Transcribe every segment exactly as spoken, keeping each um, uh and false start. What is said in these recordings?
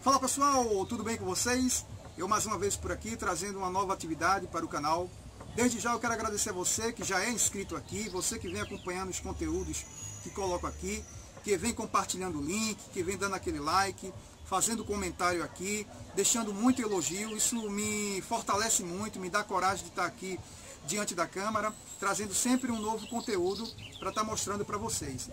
Fala pessoal, tudo bem com vocês? Eu mais uma vez por aqui trazendo uma nova atividade para o canal. Desde já eu quero agradecer a você que já é inscrito aqui, você que vem acompanhando os conteúdos que coloco aqui, que vem compartilhando o link, que vem dando aquele like, fazendo comentário aqui, deixando muito elogio. Isso me fortalece muito, me dá coragem de estar aqui diante da câmera, trazendo sempre um novo conteúdo para estar mostrando para vocês.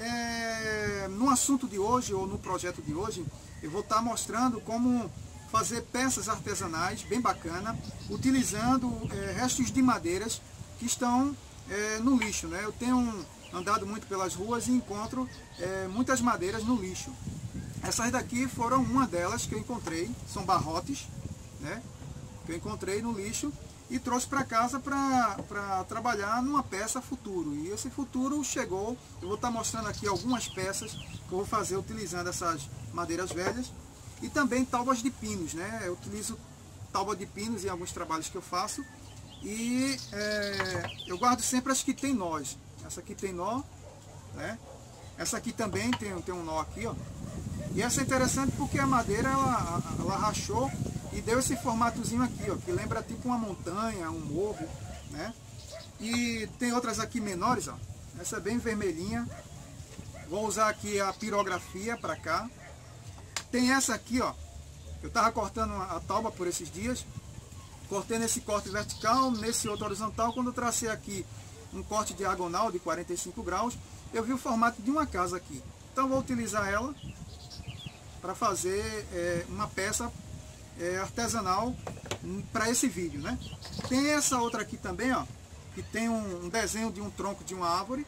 É, no assunto de hoje, ou no projeto de hoje, eu vou estar mostrando como fazer peças artesanais bem bacana, utilizando é, restos de madeiras que estão é, no lixo, né? Eu tenho andado muito pelas ruas e encontro é, muitas madeiras no lixo. Essas daqui foram uma delas que eu encontrei, são barrotes, né? Que eu encontrei no lixo e trouxe para casa para trabalhar numa peça futuro. E esse futuro chegou. Eu vou estar mostrando aqui algumas peças que eu vou fazer utilizando essas madeiras velhas e também taubas de pinos, né? Eu utilizo tauba de pinos em alguns trabalhos que eu faço e é, eu guardo sempre as que tem nós. Essa aqui tem nó, né? Essa aqui também tem, tem um nó aqui, ó. E essa é interessante porque a madeira ela, ela rachou e deu esse formatozinho aqui, ó, que lembra tipo uma montanha, um morro, né? E tem outras aqui menores, ó. Essa é bem vermelhinha. Vou usar aqui a pirografia para cá. Tem essa aqui, ó. Eu tava cortando a tauba por esses dias. Cortei nesse corte vertical, nesse outro horizontal. Quando eu tracei aqui um corte diagonal de quarenta e cinco graus, eu vi o formato de uma casa aqui. Então vou utilizar ela para fazer é, uma peça é, artesanal para esse vídeo, né? Tem essa outra aqui também, ó, que tem um, um desenho de um tronco de uma árvore.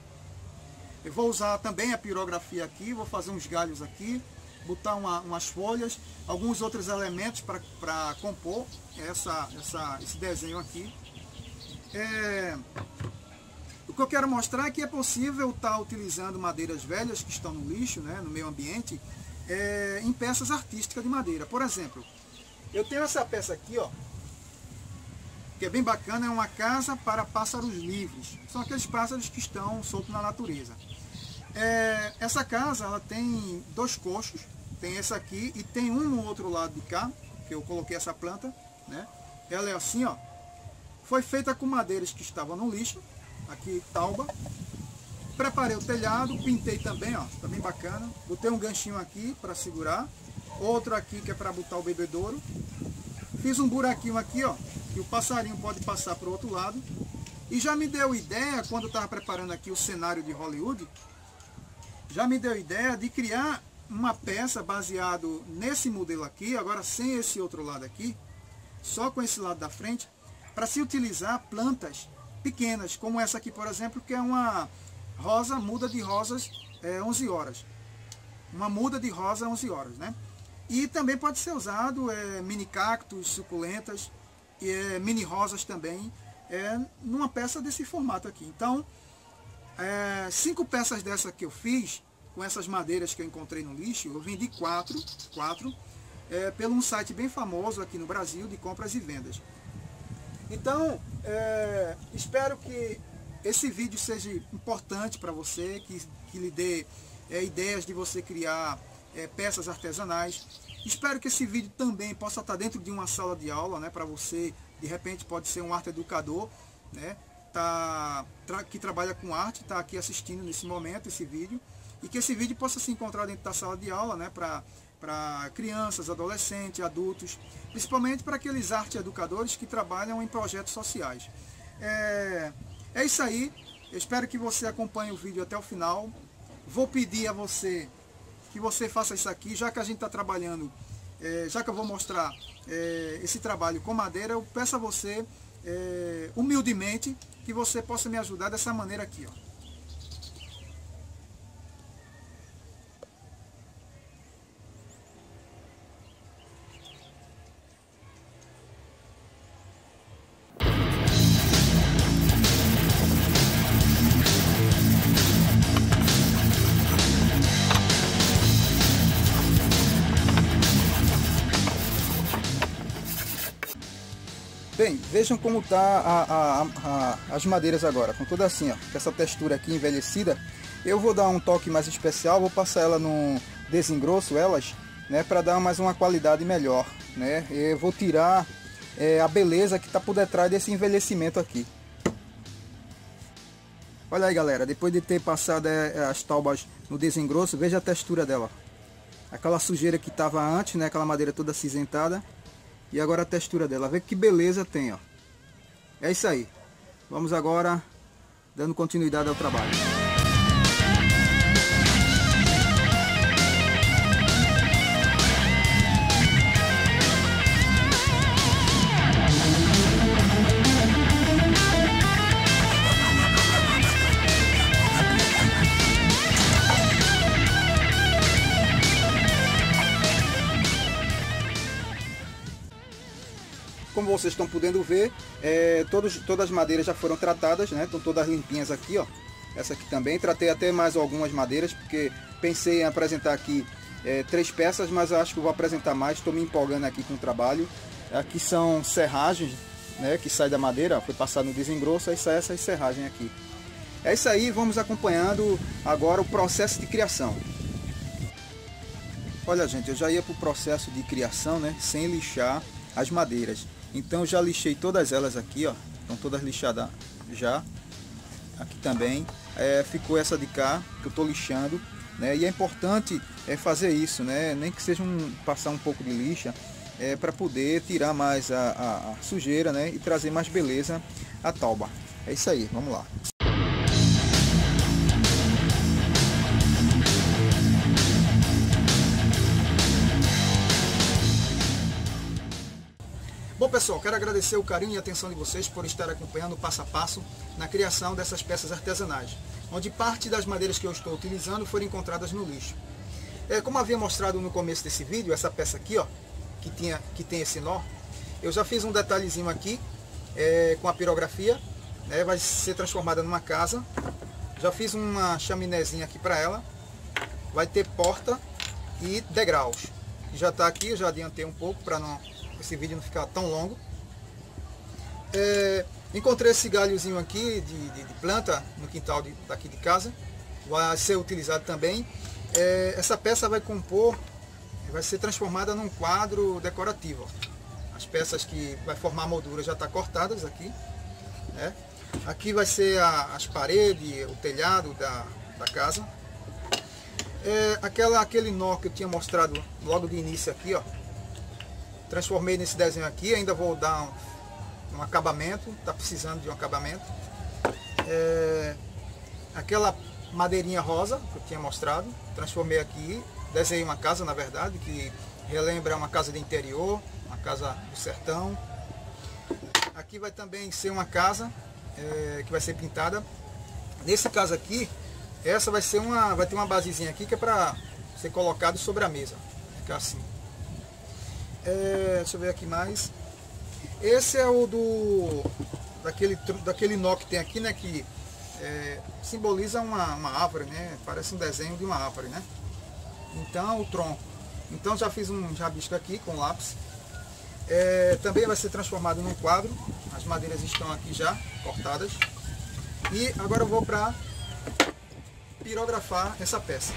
Eu vou usar também a pirografia aqui, vou fazer uns galhos aqui, botar uma, umas folhas, alguns outros elementos para compor essa, essa, esse desenho aqui. É, o que eu quero mostrar é que é possível estar utilizando madeiras velhas que estão no lixo, né, no meio ambiente, é, em peças artísticas de madeira. Por exemplo, eu tenho essa peça aqui, ó, que é bem bacana, é uma casa para pássaros livres. São aqueles pássaros que estão soltos na natureza. É, essa casa ela tem dois coxos, tem essa aqui e tem um no outro lado de cá, que eu coloquei essa planta, né? Ela é assim, ó. Foi feita com madeiras que estavam no lixo, aqui tauba. Preparei o telhado, pintei também, ó, tá bem bacana. Botei um ganchinho aqui para segurar, outro aqui que é para botar o bebedouro. Fiz um buraquinho aqui, ó, que o passarinho pode passar para o outro lado. E já me deu ideia, quando eu estava preparando aqui o cenário de Hollywood, já me deu ideia de criar uma peça baseado nesse modelo aqui, agora sem esse outro lado aqui, só com esse lado da frente, para se utilizar plantas pequenas, como essa aqui, por exemplo, que é uma rosa, muda de rosas é, onze horas. Uma muda de rosa onze horas, né? E também pode ser usado é, mini cactos, suculentas, e, é, mini rosas também, é, numa peça desse formato aqui. Então, é, cinco peças dessa que eu fiz, com essas madeiras que eu encontrei no lixo, eu vendi quatro, quatro é, pelo um site bem famoso aqui no Brasil de compras e vendas. Então, é, espero que esse vídeo seja importante para você, que, que lhe dê é, ideias de você criar é, peças artesanais. Espero que esse vídeo também possa estar dentro de uma sala de aula, né, para você, de repente pode ser um arte educador, né, tá, tra, que trabalha com arte, está aqui assistindo nesse momento esse vídeo, e que esse vídeo possa se encontrar dentro da sala de aula, né, para para crianças, adolescentes, adultos, principalmente para aqueles arte educadores que trabalham em projetos sociais. É, é isso aí, eu espero que você acompanhe o vídeo até o final. Vou pedir a você que você faça isso aqui, já que a gente está trabalhando, é, já que eu vou mostrar é, esse trabalho com madeira, eu peço a você, é, humildemente, que você possa me ajudar dessa maneira aqui, ó. Bem, vejam como tá a, a, a, as madeiras agora, com toda assim, ó, com essa textura aqui envelhecida. Eu vou dar um toque mais especial, vou passar ela no desengrosso, elas, né, para dar mais uma qualidade melhor, né? Eu vou tirar é, a beleza que está por detrás desse envelhecimento aqui. Olha aí, galera, depois de ter passado é, as taubas no desengrosso, veja a textura dela. Aquela sujeira que estava antes, né, aquela madeira toda acinzentada, e agora a textura dela. Vê que beleza tem, ó. É isso aí. Vamos agora dando continuidade ao trabalho. Como vocês estão podendo ver, é, todos, todas as madeiras já foram tratadas, né? Estão todas limpinhas aqui, ó. Essa aqui também. Tratei até mais algumas madeiras, porque pensei em apresentar aqui é, três peças, mas eu acho que eu vou apresentar mais. Estou me empolgando aqui com o trabalho. Aqui são serragens, né? Que sai da madeira, ó, foi passado no desengrosso, aí sai essas serragens aqui. É isso aí, vamos acompanhando agora o processo de criação. Olha, gente, eu já ia para o processo de criação, né? Sem lixar as madeiras. Então eu já lixei todas elas aqui, ó. Estão todas lixadas já. Aqui também. É, ficou essa de cá que eu estou lixando, né? E é importante é, fazer isso, né? Nem que seja um, passar um pouco de lixa, é, para poder tirar mais a, a, a sujeira, né? E trazer mais beleza à tauba. É isso aí, vamos lá. Bom, pessoal, quero agradecer o carinho e a atenção de vocês por estar acompanhando o passo a passo na criação dessas peças artesanais, onde parte das madeiras que eu estou utilizando foram encontradas no lixo. É, como havia mostrado no começo desse vídeo, essa peça aqui, ó, que, tinha, que tem esse nó, eu já fiz um detalhezinho aqui é, com a pirografia, né, vai ser transformada numa casa. Já fiz uma chaminézinha aqui para ela, vai ter porta e degraus. Já está aqui, eu já adiantei um pouco para não... esse vídeo não ficar tão longo. É, encontrei esse galhozinho aqui de, de, de planta no quintal de, daqui de casa. Vai ser utilizado também. É, essa peça vai compor, vai ser transformada num quadro decorativo. As peças que vai formar a moldura já estão cortadas aqui, né? Aqui vai ser a, as paredes, o telhado da, da casa. É, aquela, aquele nó que eu tinha mostrado logo de início aqui, ó. Transformei nesse desenho aqui, ainda vou dar um, um acabamento, está precisando de um acabamento. É, aquela madeirinha rosa que eu tinha mostrado, transformei aqui, desenhei uma casa, na verdade, que relembra uma casa de interior, uma casa do sertão. Aqui vai também ser uma casa é, que vai ser pintada. Nesse caso aqui, essa vai ser uma, vai ter uma basezinha aqui que é para ser colocado sobre a mesa, ficar assim. É, deixa eu ver aqui mais. Esse é o do daquele, daquele nó que tem aqui, né? Que é, simboliza uma, uma árvore, né? Parece um desenho de uma árvore, né? Então o tronco. Então já fiz um rabisco aqui com lápis. É, também vai ser transformado num quadro. As madeiras estão aqui já cortadas. E agora eu vou para pirografar essa peça.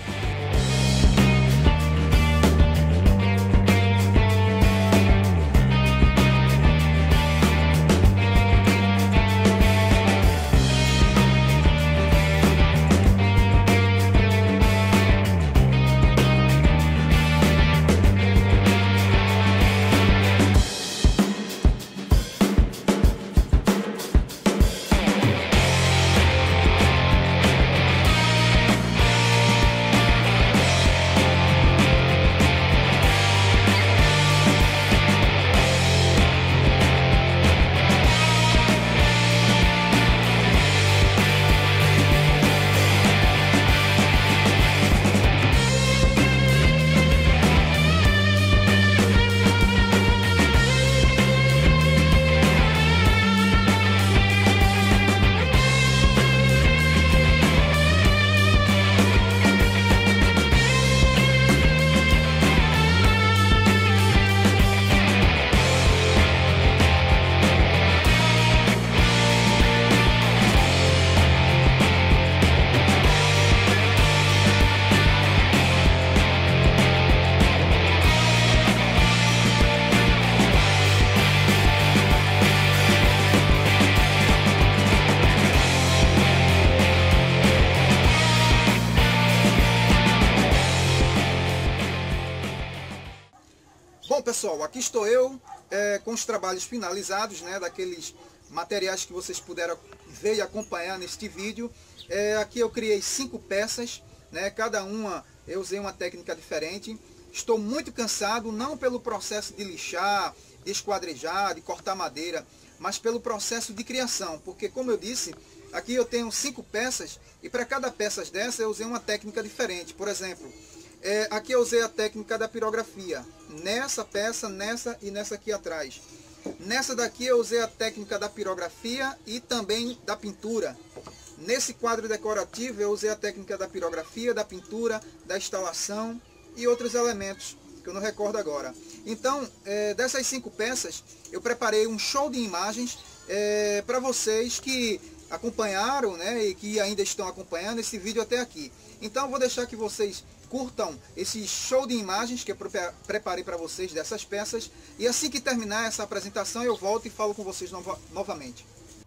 Bom, pessoal, aqui estou eu é, com os trabalhos finalizados, né, daqueles materiais que vocês puderam ver e acompanhar neste vídeo. É, aqui eu criei cinco peças, né, cada uma eu usei uma técnica diferente. Estou muito cansado, não pelo processo de lixar, de esquadrejar, de cortar madeira, mas pelo processo de criação, porque como eu disse, aqui eu tenho cinco peças e para cada peça dessa eu usei uma técnica diferente. Por exemplo, é, aqui eu usei a técnica da pirografia, nessa peça, nessa e nessa aqui atrás. Nessa daqui eu usei a técnica da pirografia e também da pintura. Nesse quadro decorativo eu usei a técnica da pirografia, da pintura, da instalação e outros elementos que eu não recordo agora. Então, é, dessas cinco peças, eu preparei um show de imagens é, para vocês que acompanharam, né, e que ainda estão acompanhando esse vídeo até aqui. Então, eu vou deixar que vocês curtam esse show de imagens que eu preparei para vocês dessas peças. E assim que terminar essa apresentação, eu volto e falo com vocês no novamente.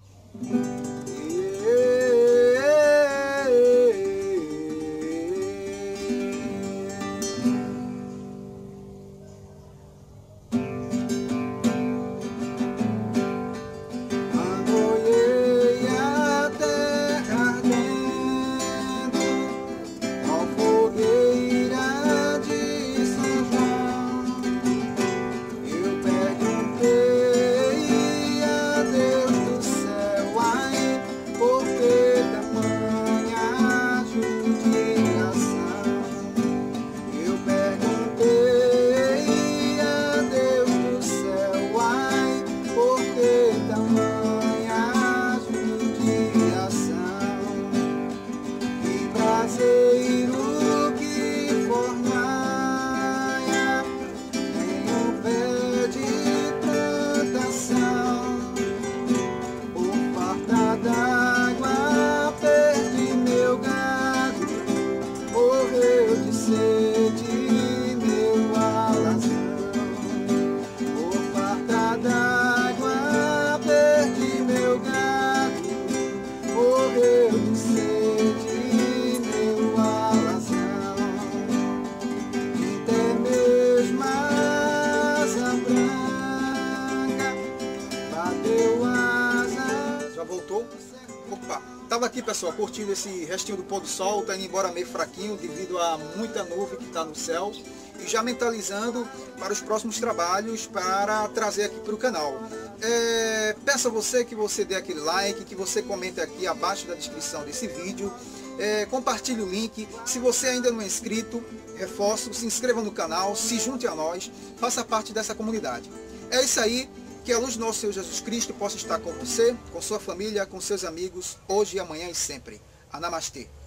Opa, tava aqui, pessoal, curtindo esse restinho do pôr do sol, tá indo embora meio fraquinho devido a muita nuvem que está no céu, e já mentalizando para os próximos trabalhos para trazer aqui para o canal. É, peço a você que você dê aquele like, que você comente aqui abaixo da descrição desse vídeo, é, compartilhe o link. Se você ainda não é inscrito, reforço, se inscreva no canal, se junte a nós, faça parte dessa comunidade. É isso aí. Que a luz do nosso Senhor Jesus Cristo possa estar com você, com sua família, com seus amigos, hoje, amanhã e sempre. Namastê.